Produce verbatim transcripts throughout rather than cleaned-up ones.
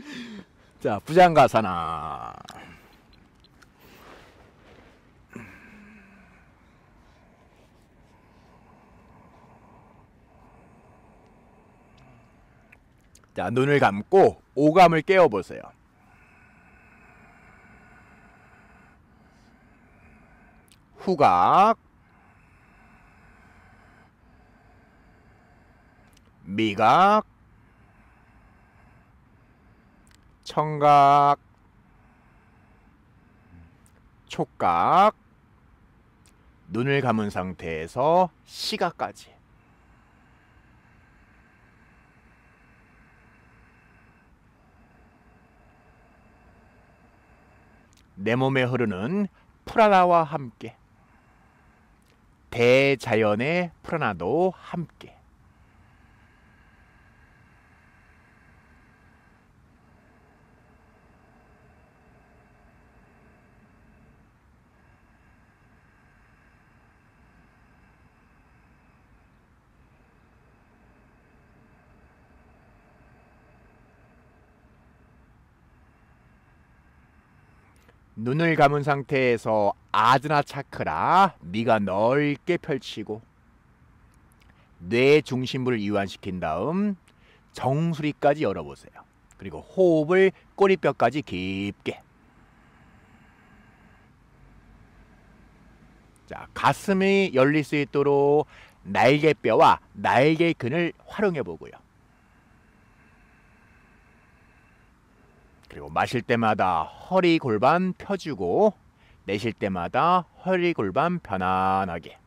자, 부장가사나. 자, 눈을 감고 오감을 깨워보세요. 후각, 미각, 청각, 촉각, 눈을 감은 상태에서 시각까지. 내 몸에 흐르는 프라나와 함께, 대자연의 프라나도 함께. 눈을 감은 상태에서 아드나 차크라, 미가 넓게 펼치고 뇌 중심부를 이완시킨 다음 정수리까지 열어보세요. 그리고 호흡을 꼬리뼈까지 깊게. 자, 가슴이 열릴 수 있도록 날개뼈와 날개근을 활용해 보고요. 그리고 마실 때마다 허리 골반 펴주고 내쉴 때마다 허리 골반 편안하게.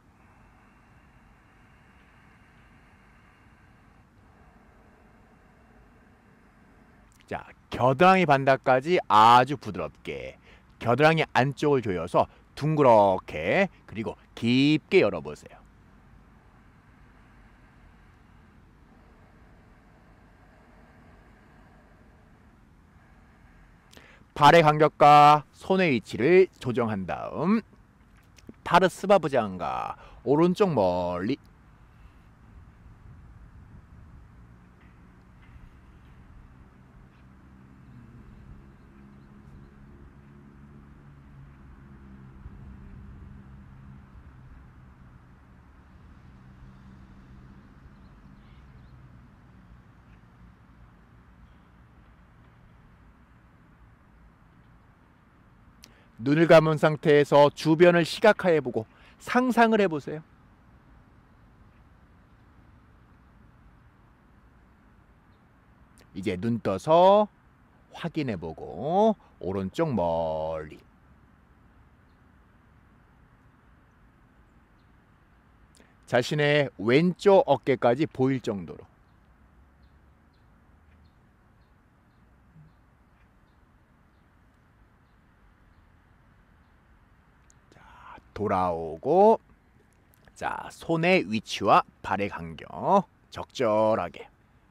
자, 겨드랑이 반닥까지 아주 부드럽게 겨드랑이 안쪽을 조여서 둥그렇게 그리고 깊게 열어보세요. 발의 간격과 손의 위치를 조정한 다음 파르스바 부장가 오른쪽 멀리. 눈을 감은 상태에서 주변을 시각화해보고 상상을 해보세요. 이제 눈 떠서 확인해보고 오른쪽 멀리. 자신의 왼쪽 어깨까지 보일 정도로. 자, 돌아오고, 자, 손의 위치와 발의 간격 적절하게.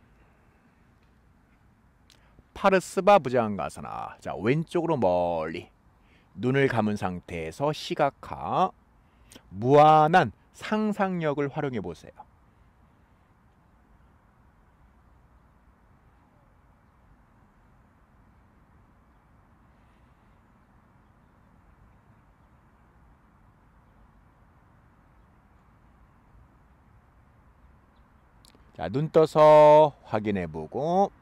파르스바 부장가사나. 자, 왼쪽으로 멀리. 눈을 감은 상태에서 시각화. 무한한 상상력을 활용해 보세요. 자, 눈 떠서 확인해 보고,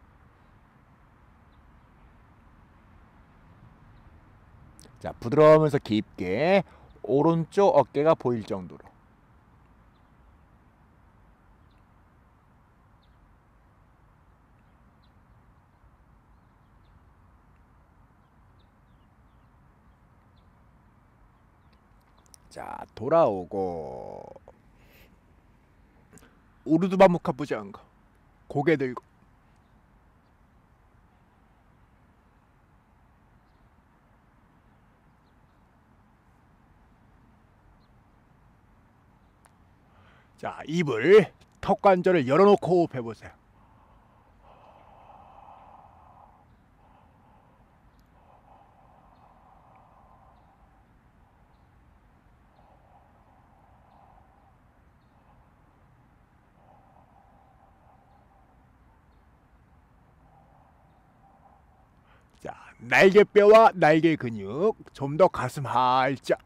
자, 부드러우면서 깊게 오른쪽 어깨가 보일 정도로. 자, 돌아오고 우르두바무카 부장가 고개 들고. 자, 입을 턱관절을 열어놓고 호흡해보세요. 날개뼈와 날개 근육 좀 더 가슴 활짝.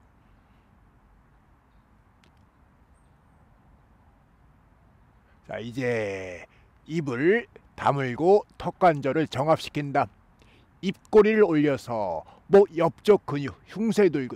자, 이제 입을 다물고 턱관절을 정합시킨다. 입꼬리를 올려서 목 옆쪽 근육 흉쇄돌근.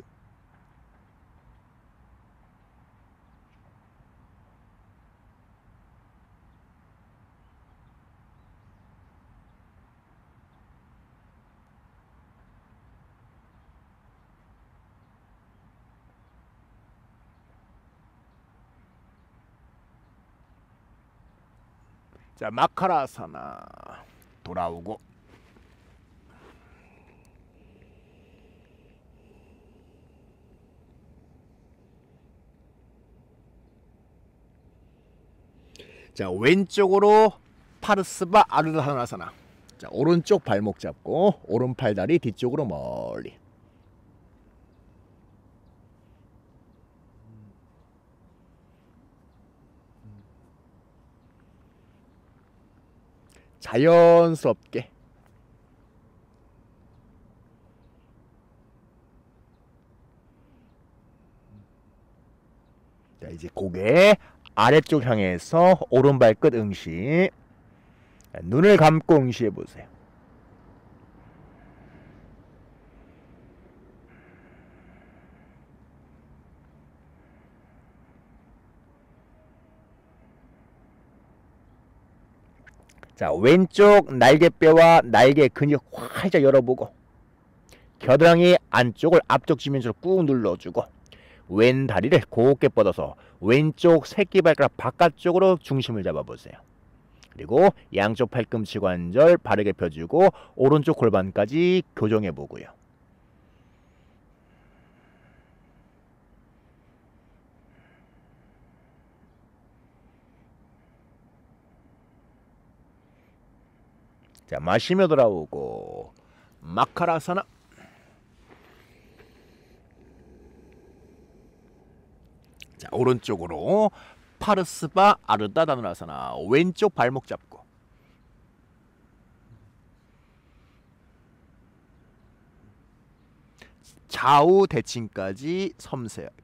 자, 마카라사나 돌아오고. 자, 왼쪽으로 파르스바 아르다하나사나. 자, 오른쪽 발목 잡고 오른팔 다리 뒤쪽으로 멀리. 자연스럽게. 자, 이제 고개 아래쪽 향해서 오른발끝 응시. 자, 눈을 감고 응시해 보세요. 자, 왼쪽 날개뼈와 날개 근육 활짝 열어보고 겨드랑이 안쪽을 앞쪽 지면으로 꾹 눌러주고 왼 다리를 곱게 뻗어서 왼쪽 새끼발가락 바깥쪽으로 중심을 잡아보세요. 그리고 양쪽 팔꿈치 관절 바르게 펴주고 오른쪽 골반까지 교정해보고요. 자, 마시며 돌아오고 마카라사나. 자, 오른쪽으로 파르스바 아르다다누라사나. 왼쪽 발목 잡고 좌우 대칭까지 섬세하게.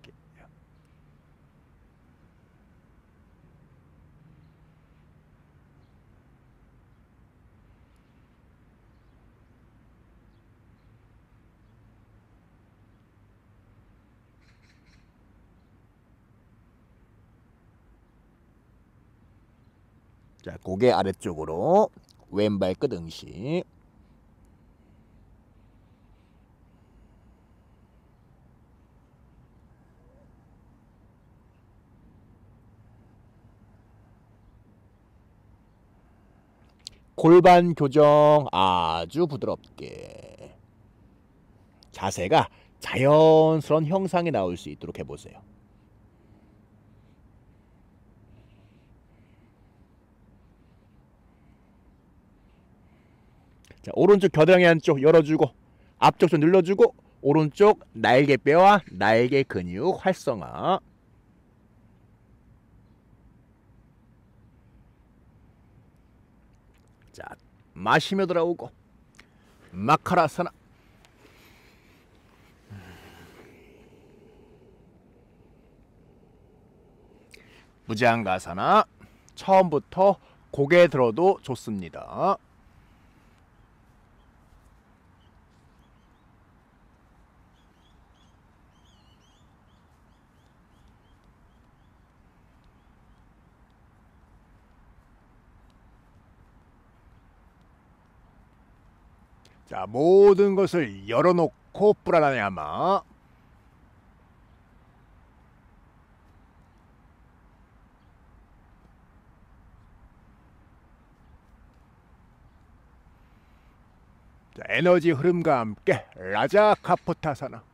자, 고개 아래쪽으로 왼발 끝 응시. 골반 교정 아주 부드럽게. 자세가 자연스러운 형상이 나올 수 있도록 해보세요. 자, 오른쪽 겨드랑이 안쪽 열어주고 앞쪽 좀 눌러주고 오른쪽 날개뼈와 날개 근육 활성화. 자, 마시며 돌아오고 마카라사나. 무장가사나. 처음부터 고개 들어도 좋습니다. 자, 모든 것을 열어놓고 뿌라나야마. 자, 에너지 흐름과 함께 라자 카포타사나.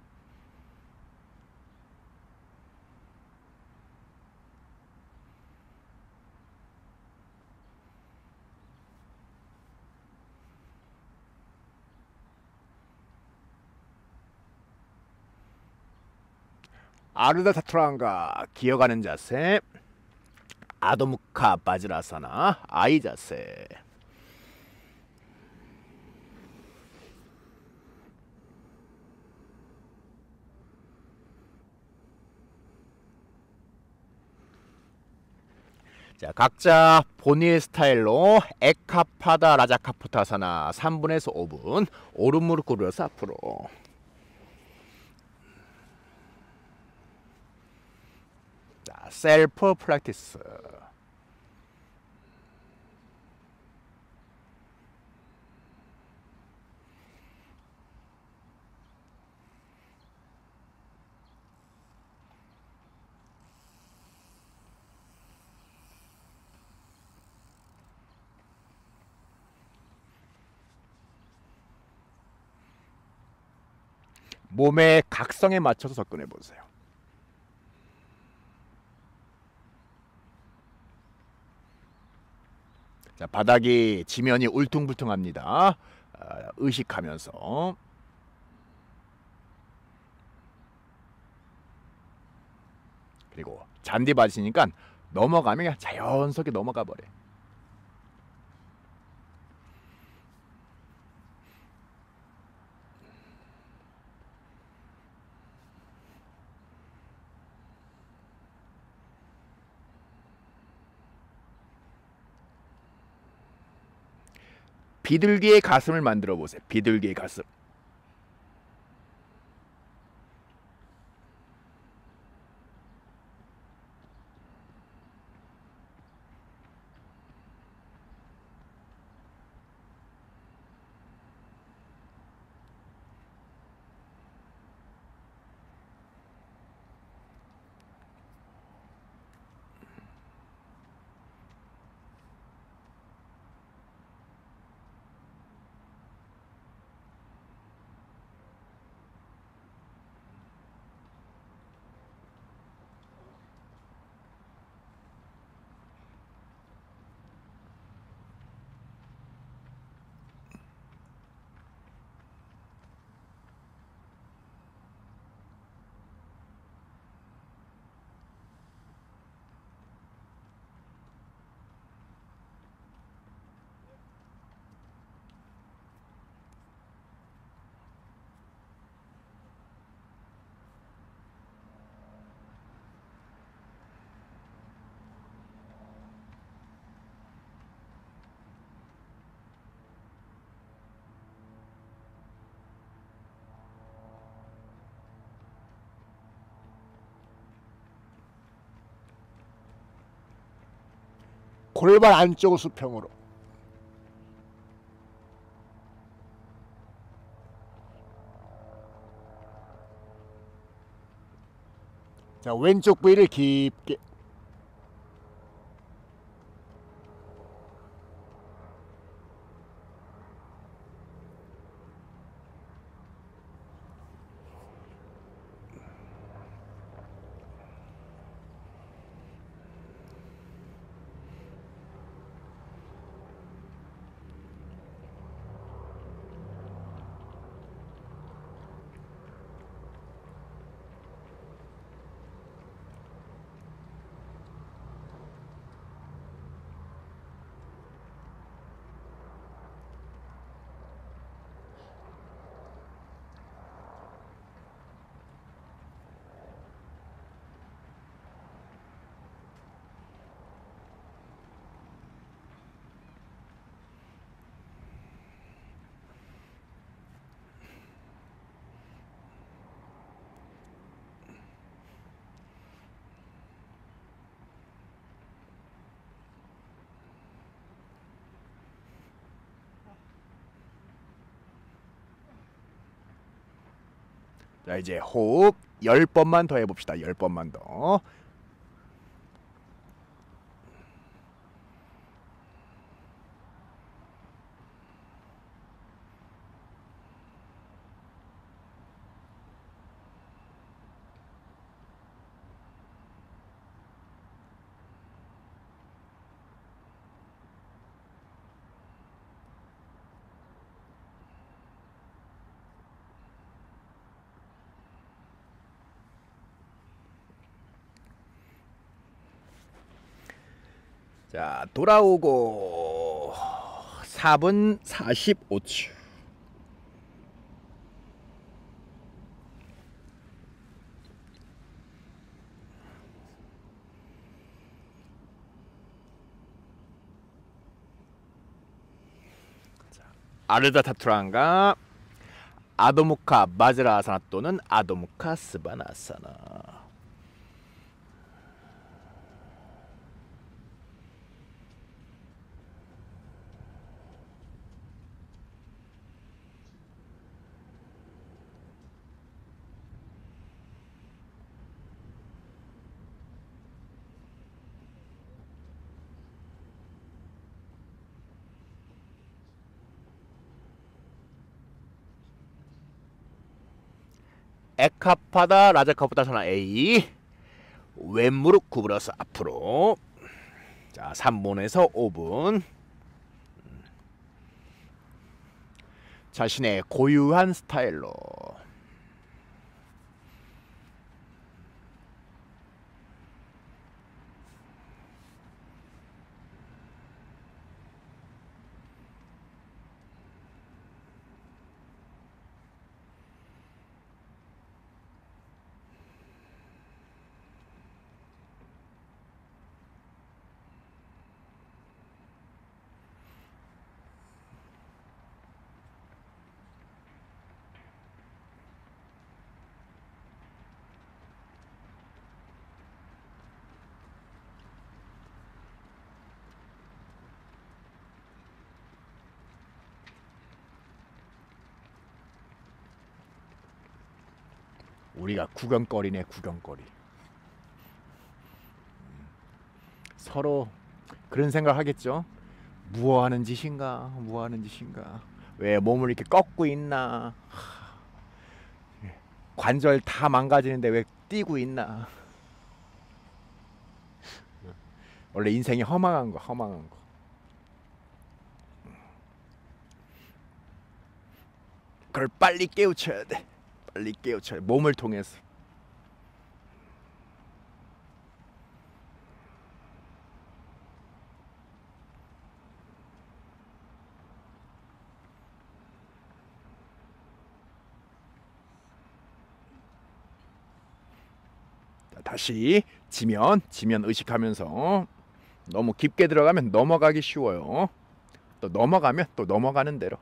아르다 타트랑가 기어가는 자세. 아도무카 바지라사나 아이 자세. 자, 각자 본인의 스타일로 에카파다 라자카푸타사나 삼 분에서 오 분 오른 무릎 꿇어서 앞으로. 자, 셀프 프랙티스. 몸의 각성에 맞춰서 접근해 보세요. 자, 바닥이 지면이 울퉁불퉁합니다. 어, 의식하면서. 그리고 잔디 받으시니까 넘어가면 그냥 자연스럽게 넘어가 버려. 비둘기의 가슴을 만들어 보세요. 비둘기의 가슴. 골반 안쪽을 수평으로. 자, 왼쪽 부위를 깊게. 자, 이제 호흡 열 번만 더 해봅시다. 열 번만 더. 자, 돌아오고 사 분 사십오 초. 아르다타투란가 아도무카 바즈라아사나 또는 아도무카 스바나아사나. 에카파다 라자카푸타사나 A. 왼무릎 구부려서 앞으로. 자, 삼 분에서 오 분. 자신의 고유한 스타일로. 우리가 구경거리네, 구경거리. 서로 그런 생각 하겠죠. 무엇하는 짓인가, 무엇하는 짓인가. 왜 몸을 이렇게 꺾고 있나. 관절 다 망가지는데 왜 뛰고 있나. 원래 인생이 허망한 거, 허망한 거. 그걸 빨리 깨우쳐야 돼. 빨리 깨우쳐야 돼. 몸을 통해서. 다시 지면 지면 의식하면서. 너무 깊게 들어가면 넘어가기 쉬워요. 또 넘어가면 또 넘어가는 대로.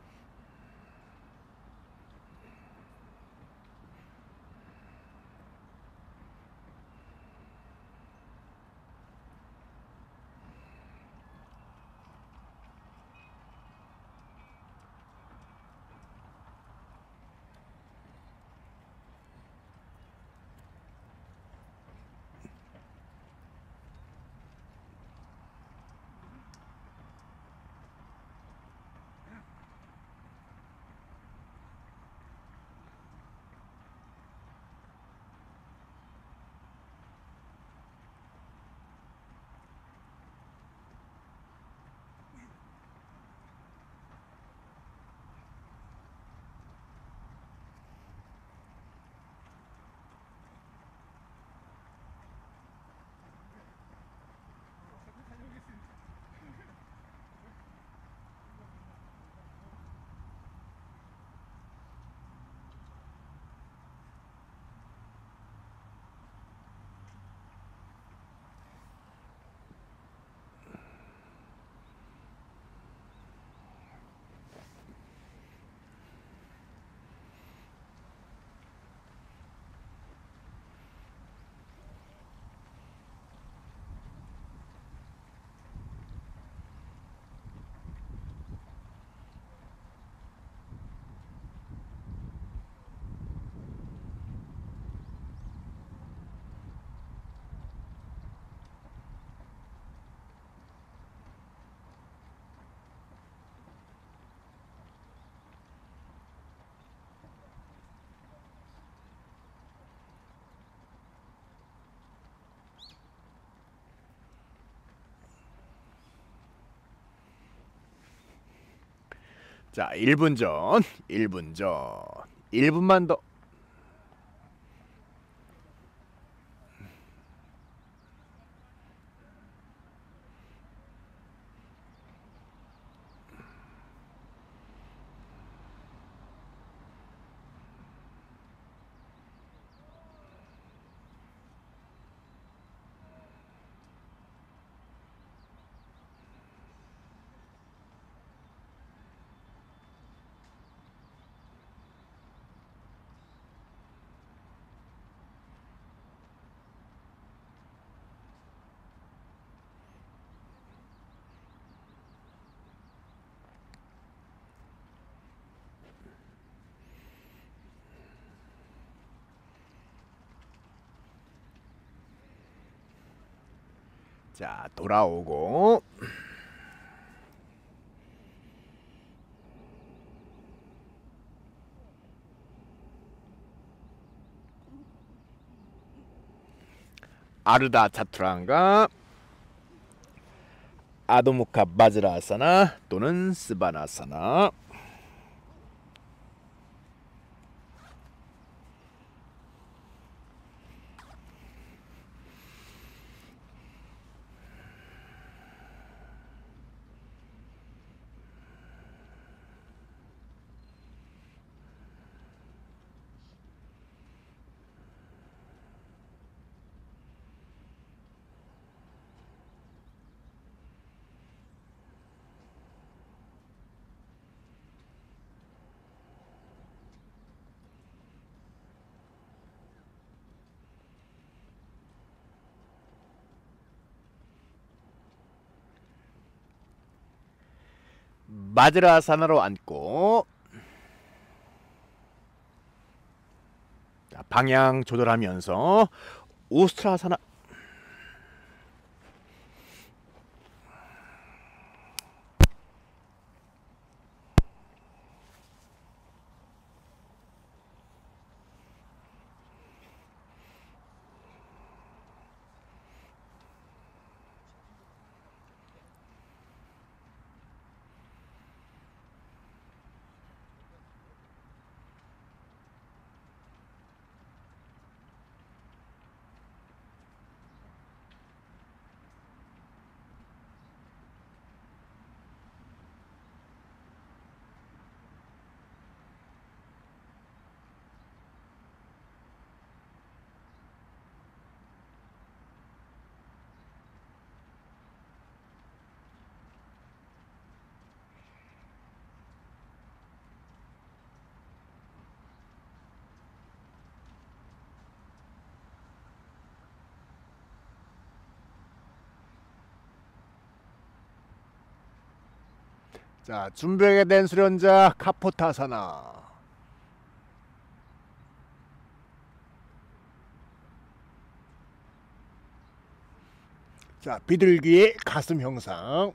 자, 일 분 전, 일 분 전, 일 분만 더. 자, 돌아오고 아르다 차투란가 아도무카 바즈라아사나 또는 스바나아사나. 마즈라아사나로 앉고 방향 조절하면서 우스트라사나. 자, 준비하게 된 수련자 카포타사나. 자, 비둘기의 가슴 형상.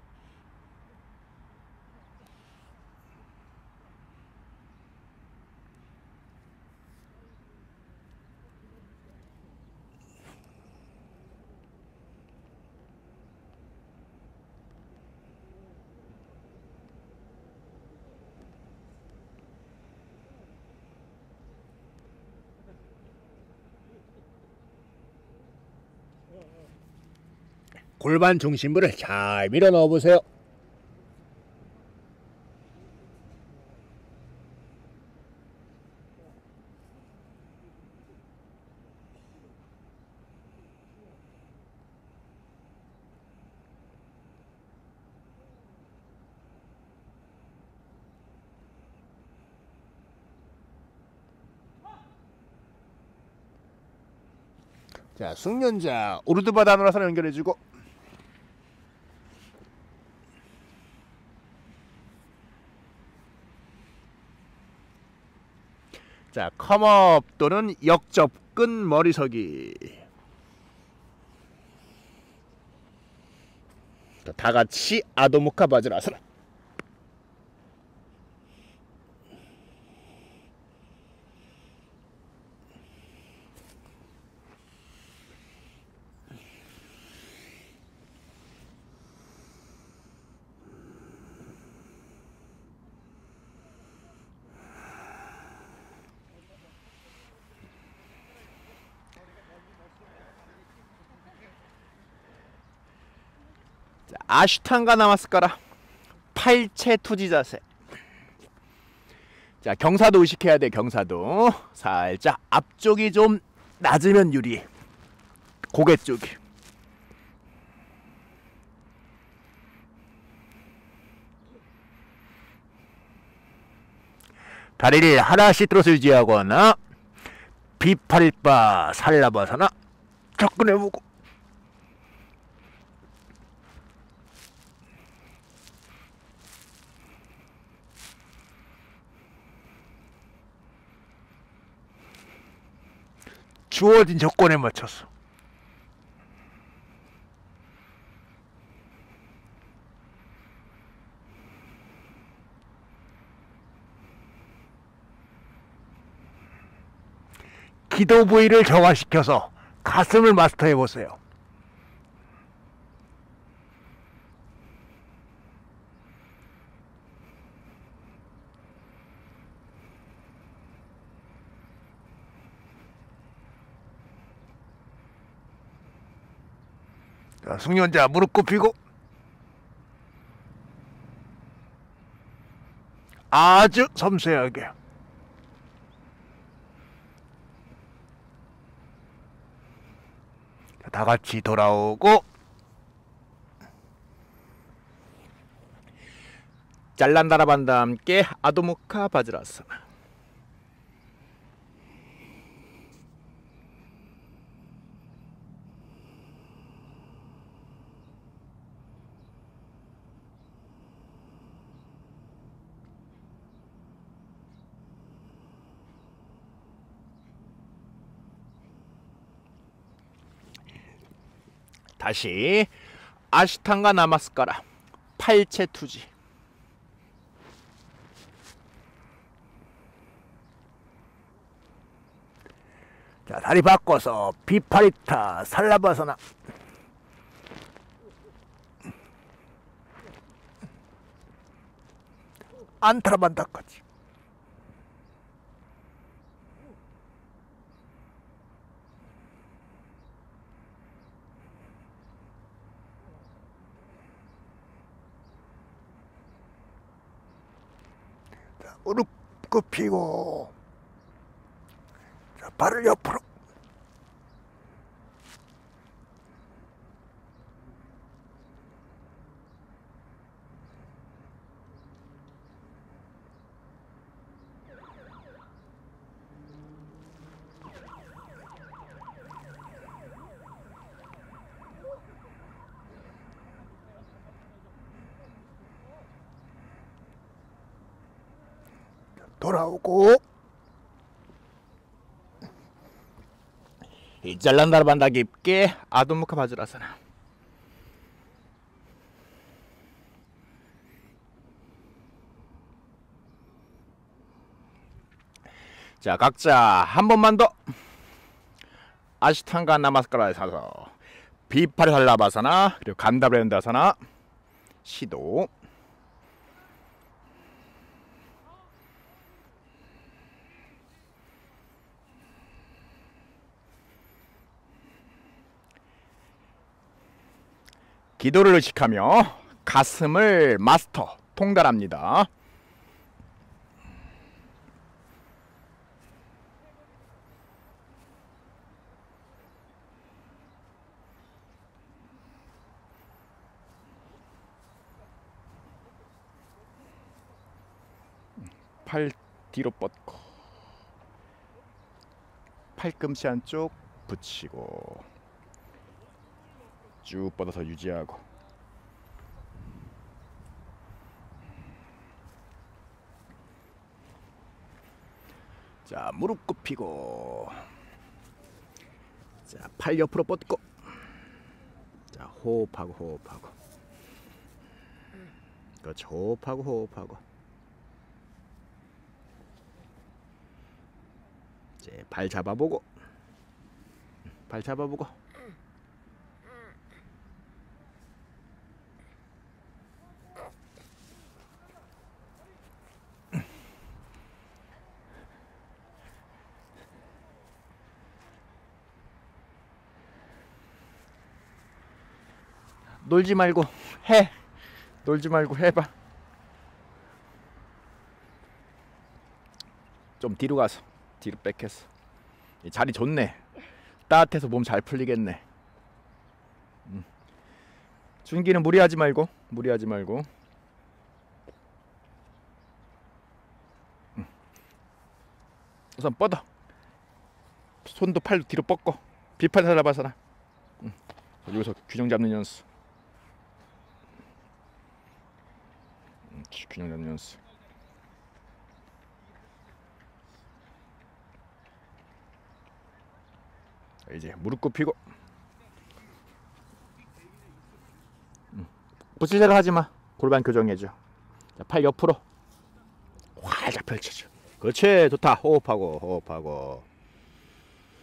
골반 중심부를 잘 밀어 넣어 보세요. 자, 숙련자 우르드바다노라사를 연결해주고, 자, 컴업 또는 역접근 머리서기. 다 같이 아도무카 바즈라아사나. 아슈탄가 나마스카라. 팔체 투지 자세. 자, 경사도 의식해야 돼. 경사도 살짝 앞쪽이 좀 낮으면 유리. 고개 쪽이. 다리를 하나씩 들어서 유지하거나 비팔바 살라바사나 접근해보고, 주어진 조건에 맞춰서 기도 부위를 정화시켜서 가슴을 마스터해 보세요. 자, 숙련자 무릎 굽히고 아주 섬세하게 다 같이 돌아오고 잘란다라반다 함께 아도무카 바즈라사나. 다시 아시탄가 나마스카라 팔체 투지. 자, 다리 바꿔서 비파리타 살라바사나. 안타라반다까지. 무릎 굽히고 자, 발을 옆으로 돌아오고 이 잘란다라반다 깊게 아도무카 바즈라사나. 자, 각자 한 번만 더 아시탄가 나마스카라에 서서 비파리 살라바사나 그리고 간다브렌다사나 시도. 기도를 의식하며 가슴을 마스터 통달합니다. 팔 뒤로 뻗고 팔꿈치 한쪽 붙이고 쭉 뻗어서 유지하고 자, 무릎 굽히고 자, 팔 옆으로 뻗고 자, 호흡하고 호흡하고 그렇죠. 호흡하고 호흡하고 이제 발 잡아보고 발 잡아보고 놀지 말고 해. 놀지 말고 해봐. 좀 뒤로 가서 뒤로 뺏겠어. 이 자리 좋네. 따뜻해서 몸 잘 풀리겠네. 음. 준기는 무리하지 말고 무리하지 말고 음. 우선 뻗어. 손도 팔도 뒤로 뻗고 비팔 살아봐서나. 음. 여기서 균형 잡는 연습. 음, 균형 잡는 연습. 이제 무릎 굽히고 음. 붙이자로 하지마. 골반 교정해줘. 자, 팔 옆으로 활짝 펼쳐줘. 그렇지. 좋다. 호흡하고 호흡하고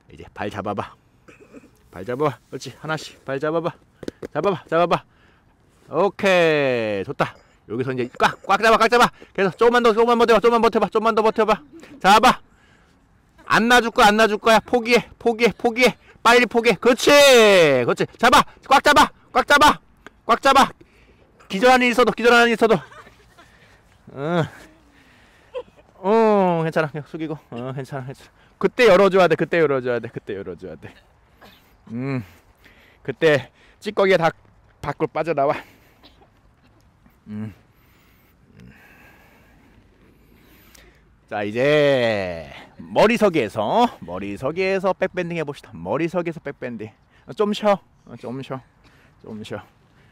이제 발 잡아봐. 발 잡아봐. 그렇지. 하나씩 발 잡아봐. 잡아봐. 잡아봐. 오케이. 좋다. 여기서 이제 꽉, 꽉 잡아, 꽉 잡아. 계속 조금만 더, 조금만 버텨봐, 조금만 버텨봐, 조금만 더 버텨봐. 잡아. 안 놔줄 거야, 안 놔줄 거야. 포기해, 포기해, 포기해. 빨리 포기해. 그렇지, 그렇지. 잡아, 꽉 잡아, 꽉 잡아, 꽉 잡아. 기절하는 일 있어도, 기절하는 일 있어도. 응, 어, 괜찮아. 그냥 숙이고. 어, 괜찮아, 괜찮아. 그때 열어줘야 돼, 그때 열어줘야 돼, 그때 열어줘야 돼. 음, 그때 찌꺼기가 다 밖으로 빠져나와. 음. 자, 이제 머리석에서 머리석에서 백밴딩 해봅시다. 머리석에서 백밴딩. 좀 쉬어. 좀 쉬어. 좀 쉬어.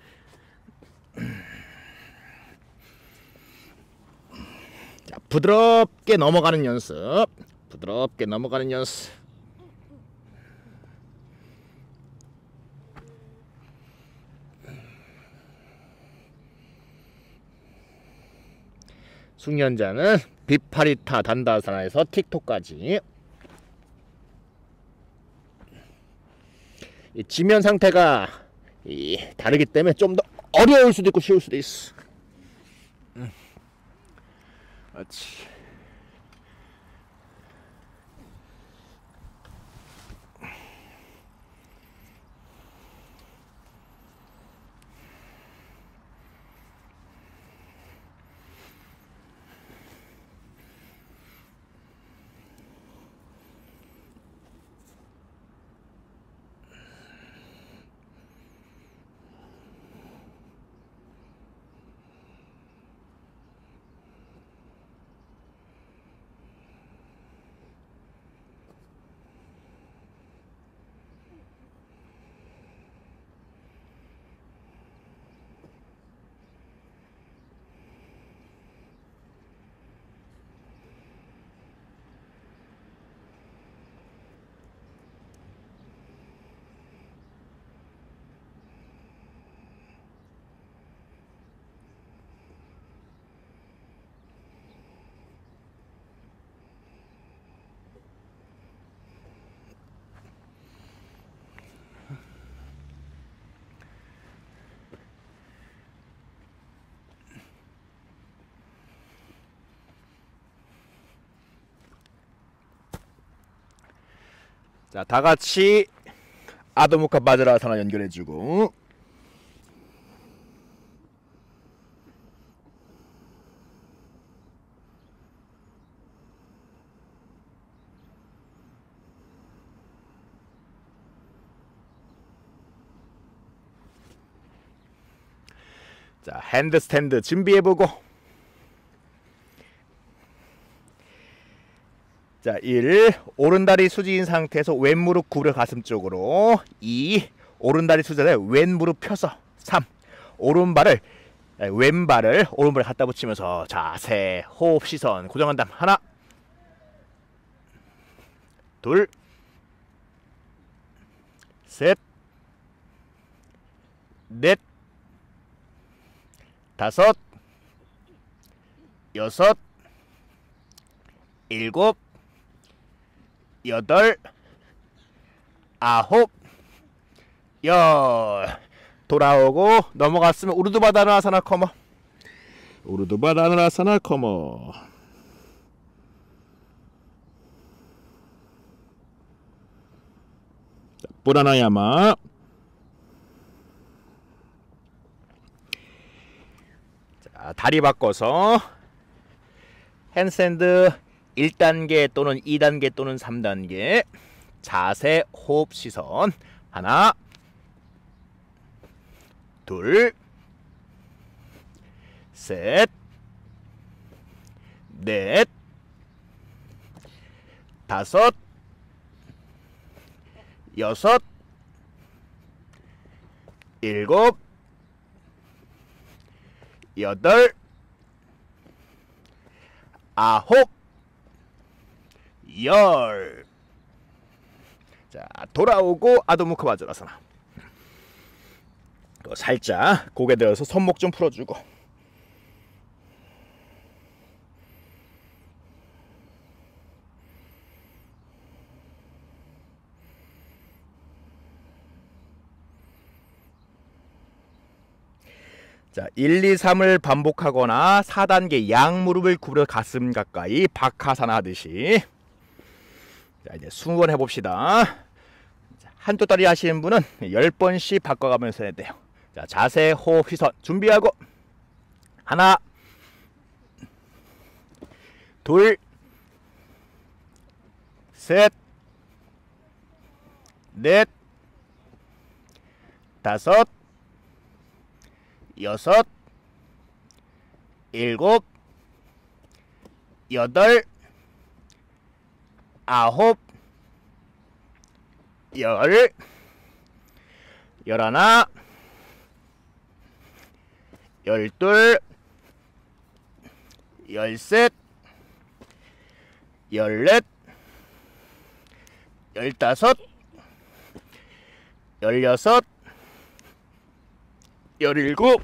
자, 부드럽게 넘어가는 연습. 부드럽게 넘어가는 연습. 숙련자는 비파리타 단다사나에서 틱톡까지. 이 지면 상태가 이 다르기 때문에 좀 더 어려울 수도 있고 쉬울 수도 있어. 음. 그렇지. 자, 다 같이 아도무카 바즈라사나 연결해주고. 자, 핸드스탠드 준비해보고. 자, 일. 오른다리 수지인 상태에서 왼무릎 구부려 가슴 쪽으로. 이. 오른다리 수지에 왼무릎 펴서. 삼. 오른발을 왼발을 오른발에 갖다 붙이면서 자세, 호흡, 시선 고정한 다음 하나, 둘, 셋, 넷, 다섯, 여섯, 일곱, 여덟, 아홉, 열. 돌아오고 넘어갔으면 우르두바다나아사나 커머. 우르두바다나아사나 커머. 뿌라나야마. 자, 다리 바꿔서 핸드스탠드 일 단계 또는 이 단계 또는 삼 단계. 자세, 호흡, 시선. 하나, 둘, 셋, 넷, 다섯, 여섯, 일곱, 여덟, 아홉, 열. 자, 돌아오고 아도무카 바즈라사나. 살짝 고개 들어서 손목 좀 풀어주고. 자, 일, 이, 삼을 반복하거나 사 단계 양무릎을 구부려 가슴 가까이 박하사나 하듯이. 자, 이제 이십 번 해봅시다. 한두 다리 하시는 분은 십 번씩 바꿔가면서 해야 돼요. 자, 자세, 호흡, 시선 준비하고 하나, 둘, 셋, 넷, 다섯, 여섯, 일곱, 여덟, 아홉, 열, 열하나, 열둘, 열셋, 열넷, 열다섯, 열여섯, 열일곱,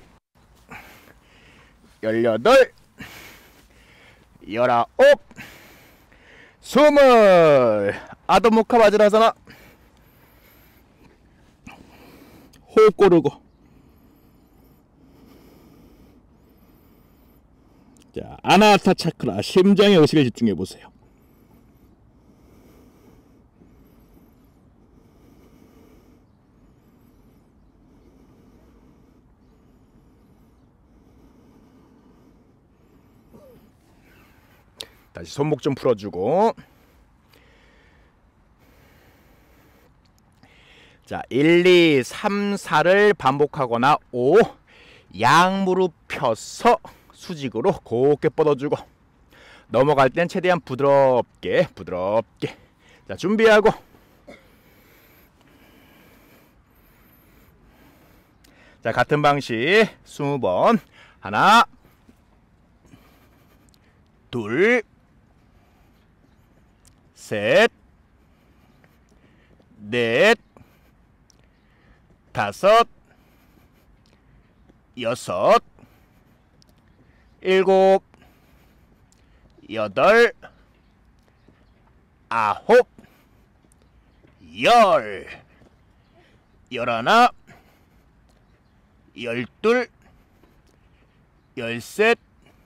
열여덟, 열아홉, 스물. 아도무카 바지라사나. 호흡 고르고. 자, 아나하타 차크라, 심장의 의식을 집중해 보세요. 다시 손목 좀 풀어주고. 자, 일, 이, 삼, 사를 반복하거나 오, 양무릎 펴서 수직으로 곱게 뻗어주고 넘어갈 땐 최대한 부드럽게 부드럽게. 자, 준비하고 자, 같은 방식 이십 번. 하나, 둘, 셋, 넷, 다섯, 여섯, 일곱, 여덟, 아홉, 열, 열하나, 열둘, 열셋,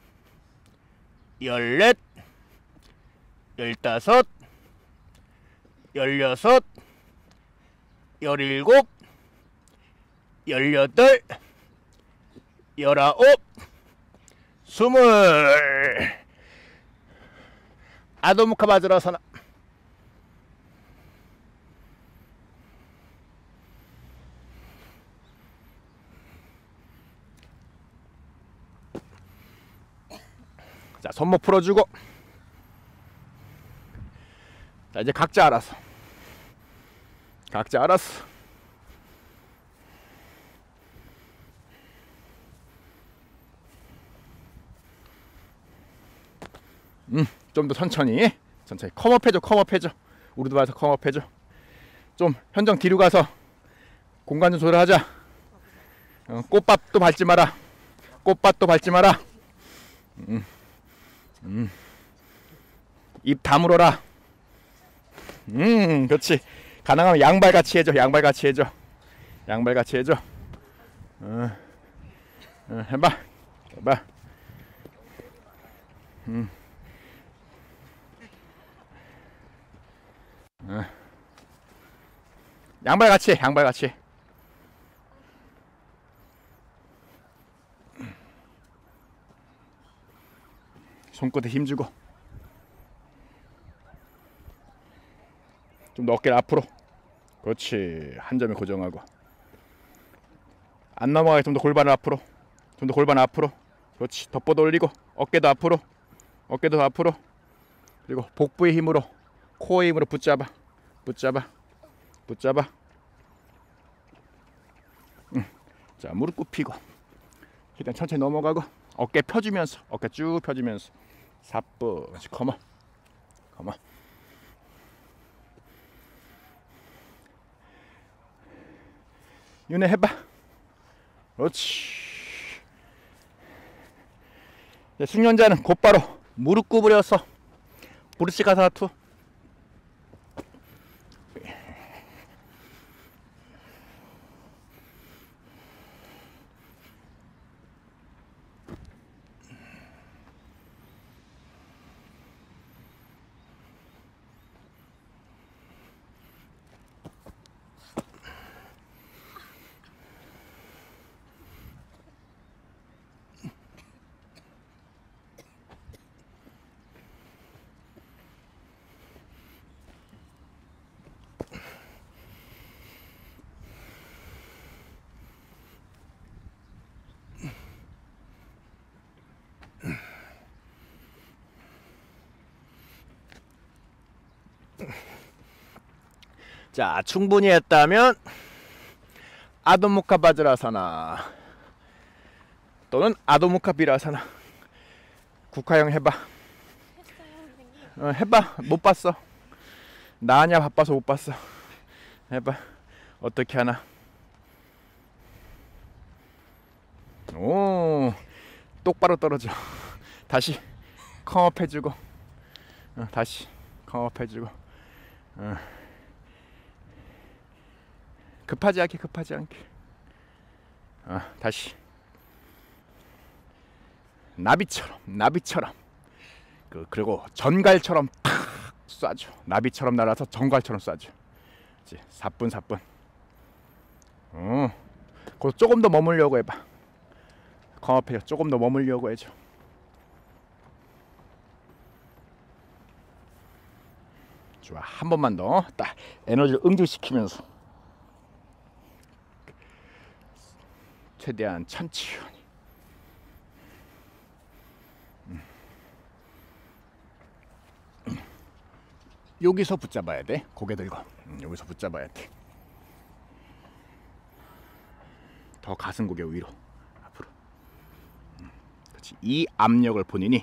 열넷, 열다섯, 열여섯, 열일곱, 열여덟, 열아홉, 스물. 아도무카 바지라사나. 자, 손목 풀어주고. 자, 이제 각자 알아서. 각자 알아서. 음, 좀 더 천천히. 천천히. 컴업 해줘, 컴업 해줘. 우리도 봐서 컴업 해줘. 좀 현정 뒤로 가서 공간 좀 조절하자. 어, 꽃밥도 밟지 마라. 꽃밥도 밟지 마라. 음, 음. 입 다물어라. 음, 그렇지. 가능하면 양발 같이 해줘. 양발 같이 해줘. 양발 같이 해줘. 어, 어, 해봐. 해봐. 음. 어. 양발 같이 해. 양발 같이 해. 손끝에 힘주고. 좀 더 어깨를 앞으로. 그렇지. 한 점에 고정하고. 안 넘어가게 좀 더 골반을 앞으로. 좀 더 골반 앞으로. 그렇지. 더 뻗어 올리고. 어깨도 앞으로. 어깨도 더 앞으로. 그리고 복부의 힘으로, 코어의 힘으로 붙잡아. 붙잡아. 붙잡아. 응. 자, 무릎 굽히고. 일단 천천히 넘어가고. 어깨 펴주면서. 어깨 쭉 펴주면서. 사뿐히 컴온. 컴온. 윤혜 해봐. 그렇지. 숙련자는 곧바로 무릎 구부려서 브루시카사투. 자, 충분히 했다면 아도무카 바즈라사나 또는 아도무카 비라사나. 국화형 해봐. 어, 해봐. 못 봤어. 나냐 바빠서 못 봤어. 해봐. 어떻게 하나. 오, 똑바로 떨어져. 다시 컴업 해주고, 어, 다시 컴업 해주고. 어. 급하지 않게, 급하지 않게. 어, 다시 나비처럼, 나비처럼. 그 그리고 전갈처럼 탁 쏴줘. 나비처럼 날아서 전갈처럼 쏴줘. 이제 사뿐 사뿐. 어, 그 조금 더 머물려고 해봐. 컴업해요. 조금 더 머물려고 해줘. 좋아. 한 번만 더 딱 에너지를 응축시키면서 최대한 천천히. 음. 여기서 붙잡아야 돼. 고개 들고. 음, 여기서 붙잡아야 돼. 더 가슴 고개 위로 앞으로. 음, 그렇지. 이 압력을 본인이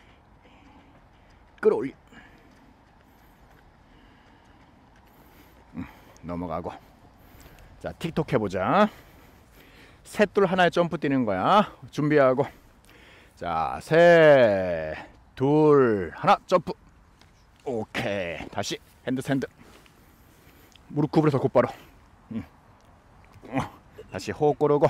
끌어올려. 음, 넘어가고. 자, 틱톡 해보자. 셋, 둘, 하나에 점프 뛰는 거야. 준비하고. 자, 셋, 둘, 하나, 점프. 오케이. 다시 핸드 샌드. 무릎 구부려서 곧바로. 음. 어. 다시 호흡 고르고.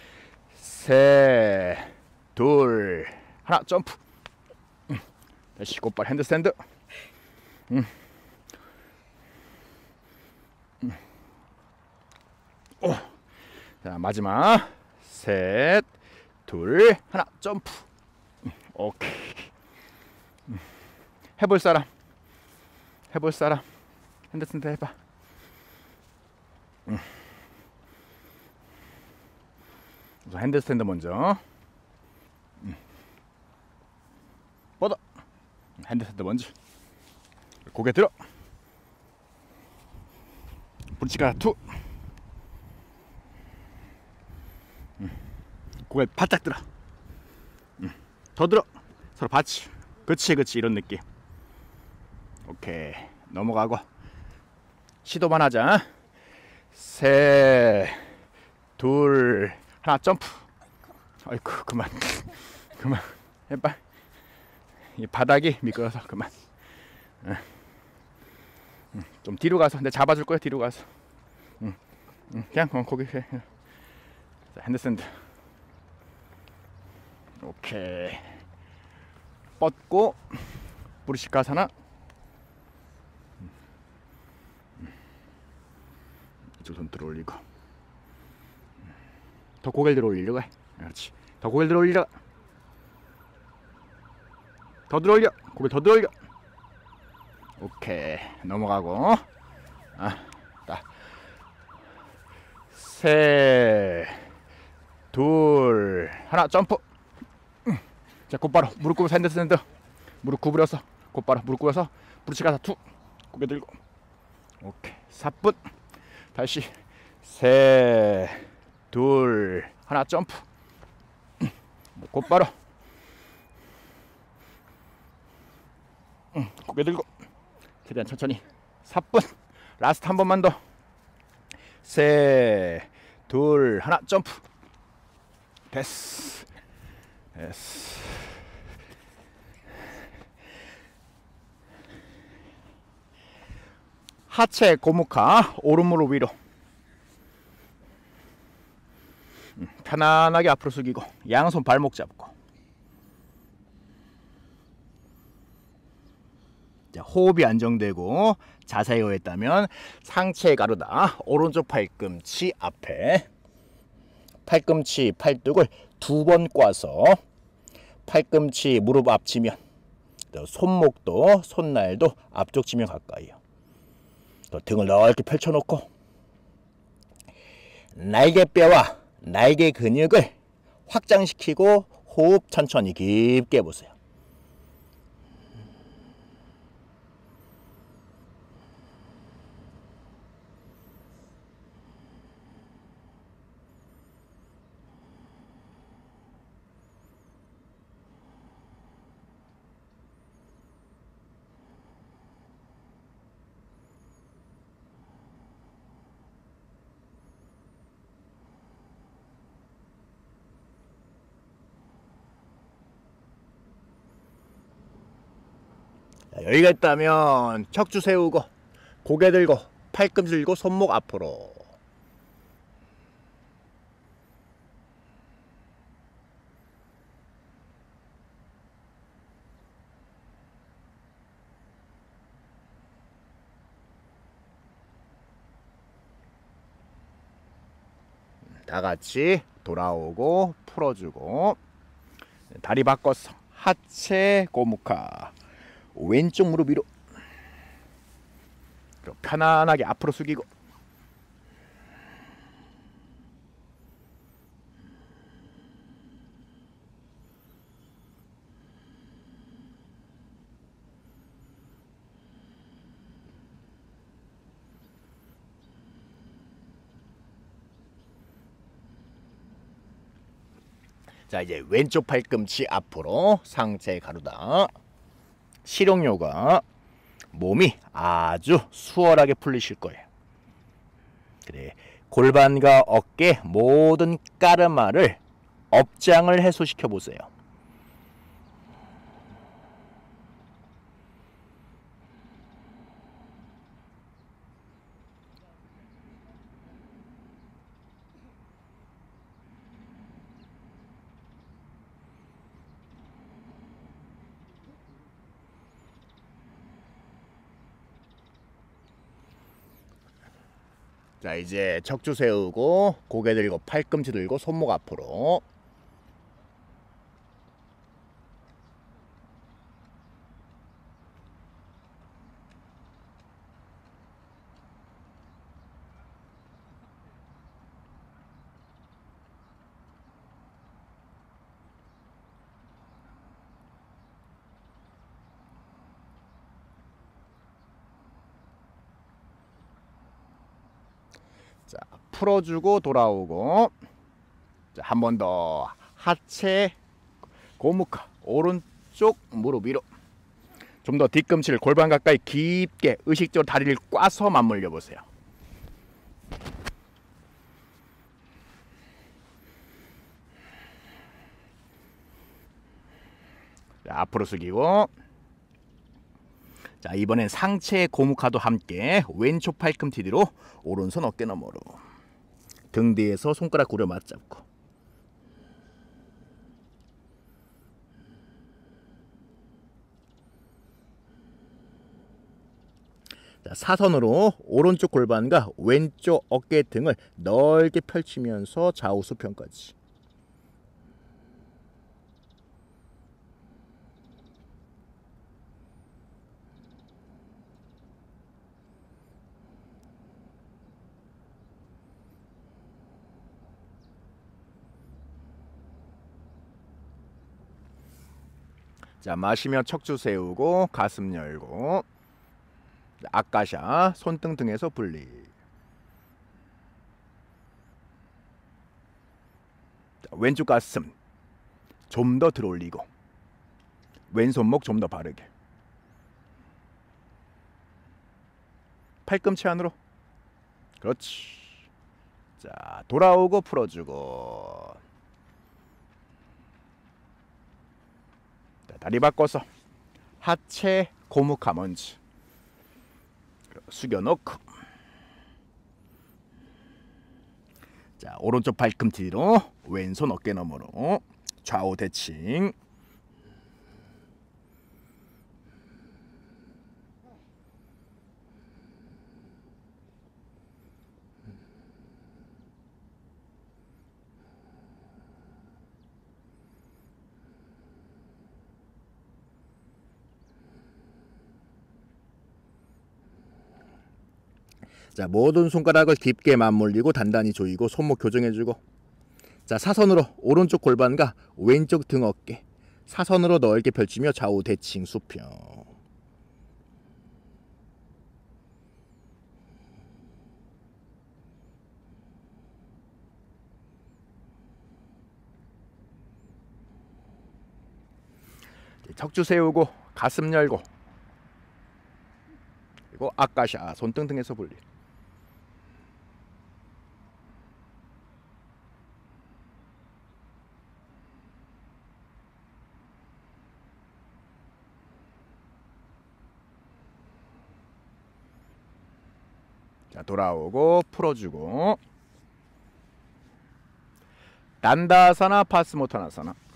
셋, 둘, 하나, 점프. 음. 다시 곧바로 핸드 샌드. 음. 음. 오. 자, 마지막. 셋, 둘, 하나, 점프. 음. 오케이. 음. 해볼 사람. 해볼 사람. 핸드 샌드 해봐. 음. 우선 핸드 스탠드 먼저. 음. 뻗어. 핸드 스탠드 먼저. 고개 들어. 브리치가 투. 음. 고개 바짝 들어. 음. 더 들어. 서로 받치. 그치 그치 이런 느낌. 오케이. 넘어가고. 시도만 하자. 셋, 둘, 하나, 점프. 아이쿠, 그만. 그만. 해봐. 이 바닥이 미끄러서 그만. 응. 응. 좀 뒤로 가서. 내가 잡아줄 거야, 뒤로 가서. 응. 응. 그냥 어, 거기 해. 자, 핸드샌드. 오케이. 뻗고, 브루시카사나. 이쪽 손 들어 올리고. 더 고개를 들어 올리려고 해. 그렇지. 더 고개를 들어 올리려. 더 들어 올려. 고개 더 들어 올려. 오케이. 넘어가고. 아, 딱. 셋, 둘, 하나, 점프. 자, 곧바로 무릎 꿇어서 핸드 샌드. 무릎 구부려서 곧바로 무릎 꿇어서 브루치가사 투. 고개 들고. 오케이. 사 분. 다시 셋, 둘, 하나, 점프. 곧바로. 고개 들고. 최대한 천천히. 사 분. 라스트 한 번만 더. 셋, 둘, 하나, 점프. 됐어. 됐어. 하체 고무카 오른무릎 위로. 편안하게 앞으로 숙이고 양손 발목 잡고. 자, 호흡이 안정되고 자세히 했다면 상체 가르다 오른쪽 팔꿈치 앞에. 팔꿈치 팔뚝을 두 번 꽈서 팔꿈치 무릎 앞 지면, 손목도 손날도 앞쪽 지면 가까이요. 또 등을 넓게 펼쳐놓고 날개뼈와 날개 근육을 확장시키고 호흡 천천히 깊게 해보세요. 여기가 있다면 척추 세우고 고개 들고 팔꿈치 들고 손목 앞으로. 다 같이 돌아오고 풀어주고 다리 바꿔서 하체 고무카 왼쪽 무릎 위로 편안하게 앞으로 숙이고 자 이제 왼쪽 팔꿈치 앞으로 상체 가루다. 실용요가 몸이 아주 수월하게 풀리실 거예요. 그래 골반과 어깨 모든 까르마를 업장을 해소시켜 보세요. 자 이제 척추 세우고 고개 들고 팔꿈치 들고 손목 앞으로. 자 풀어주고 돌아오고. 자 한 번 더 하체 고무카 오른쪽 무릎 위로. 좀 더 뒤꿈치를 골반 가까이 깊게 의식적으로 다리를 꽈서 맞물려 보세요. 자, 앞으로 숙이고. 자 이번엔 상체 고무카도 함께 왼쪽 팔꿈치 뒤로 오른손 어깨 너머로 등 뒤에서 손가락 구려 맞잡고. 자, 사선으로 오른쪽 골반과 왼쪽 어깨 등을 넓게 펼치면서 좌우 수평까지. 자 마시며 척추 세우고 가슴 열고. 아까샤 손등 등에서 분리. 자, 왼쪽 가슴 좀 더 들어올리고 왼손목 좀 더 바르게. 팔꿈치 안으로. 그렇지. 자 돌아오고 풀어주고. 자, 다리 바꿔서 하체 고무카 먼지 숙여놓고. 자 오른쪽 팔꿈치 뒤로 왼손 어깨 너머로 좌우 대칭. 자 모든 손가락을 깊게 맞물리고 단단히 조이고 손목 교정해주고. 자 사선으로 오른쪽 골반과 왼쪽 등 어깨 사선으로 넓게 펼치며 좌우 대칭 수평. 척추 세우고 가슴 열고. 그리고 아까샤 손등 등에서 분리. 자, 돌아오고 풀어주고 단다사나 파스모타나사나.